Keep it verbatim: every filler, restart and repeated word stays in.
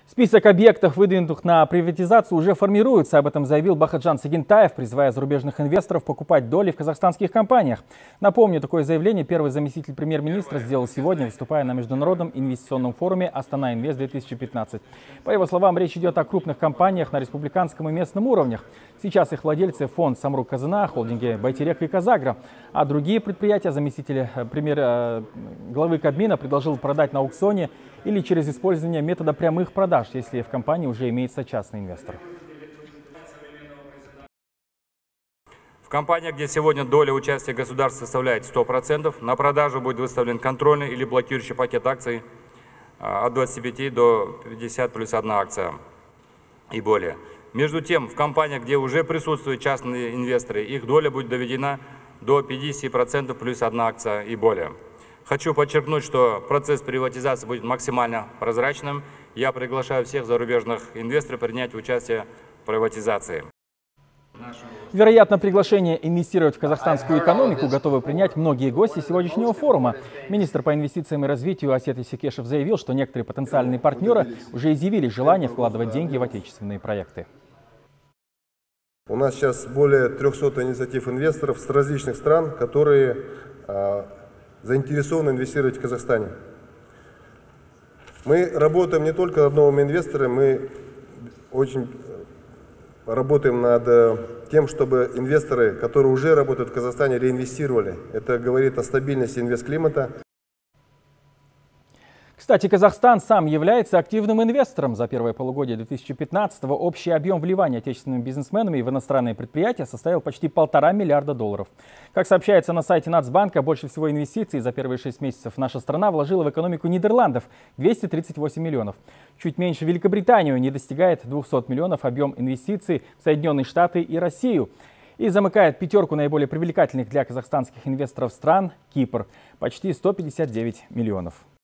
Список объектов, выдвинутых на приватизацию, уже формируется. Об этом заявил Бахаджан Сагентаев, призывая зарубежных инвесторов покупать доли в казахстанских компаниях. Напомню, такое заявление первый заместитель премьер-министра сделал сегодня, выступая на Международном инвестиционном форуме «Астана Инвест-две тысячи пятнадцать». По его словам, речь идет о крупных компаниях на республиканском и местном уровнях. Сейчас их владельцы – фонд «Самрук-Казына», холдинги «Байтерек» и «Казагро». А другие предприятия заместитель премьер главы Кабмина предложил продать на аукционе или через использование метода прямых продаж, если в компании уже имеется частный инвестор. В компаниях, где сегодня доля участия государства составляет сто процентов, на продажу будет выставлен контрольный или блокирующий пакет акций от двадцати пяти до пятидесяти плюс одна акция и более. Между тем, в компаниях, где уже присутствуют частные инвесторы, их доля будет доведена до пятидесяти процентов плюс одна акция и более. Хочу подчеркнуть, что процесс приватизации будет максимально прозрачным. Я приглашаю всех зарубежных инвесторов принять участие в приватизации. Вероятно, приглашение инвестировать в казахстанскую экономику готовы принять многие гости сегодняшнего форума. Министр по инвестициям и развитию Асет Исекешев заявил, что некоторые потенциальные партнеры уже изъявили желание вкладывать деньги в отечественные проекты. У нас сейчас более трёхсот инициатив инвесторов с различных стран, которые э, заинтересованы инвестировать в Казахстане. Мы работаем не только над новыми инвесторами, мы очень работаем над тем, чтобы инвесторы, которые уже работают в Казахстане, реинвестировали. Это говорит о стабильности инвестклимата. Кстати, Казахстан сам является активным инвестором. За первое полугодие две тысячи пятнадцатого общий объем вливания отечественными бизнесменами в иностранные предприятия составил почти полтора миллиарда долларов. Как сообщается на сайте Нацбанка, больше всего инвестиций за первые шесть месяцев наша страна вложила в экономику Нидерландов – двести тридцать восемь миллионов. Чуть меньше Великобританию, не достигает двухсот миллионов объем инвестиций в Соединенные Штаты и Россию. И замыкает пятерку наиболее привлекательных для казахстанских инвесторов стран Кипр – почти сто пятьдесят девять миллионов.